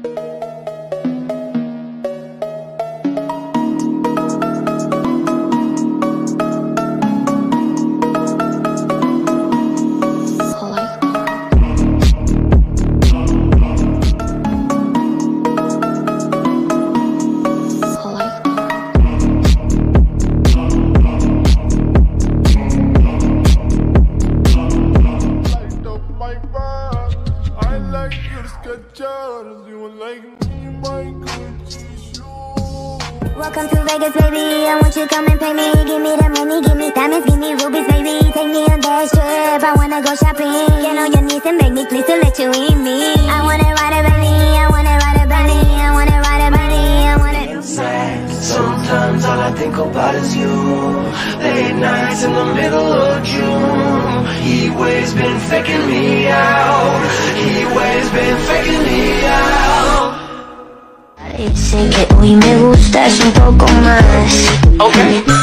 Welcome to Vegas, baby. I want you to come and pay me. Give me the money, give me diamonds, give me rubies, baby. Take me on that trip, I wanna go shopping. Get on your knees and beg me, please, to let you in me. I wanna ride a belly, I wanna ride a belly, I wanna ride a belly, I wanna. Sometimes all I think about is you. Late nights in the middle of June. Heat waves been faking me out. Heat waves been faking me out. Dice que hoy me gustas un poco más. Okay.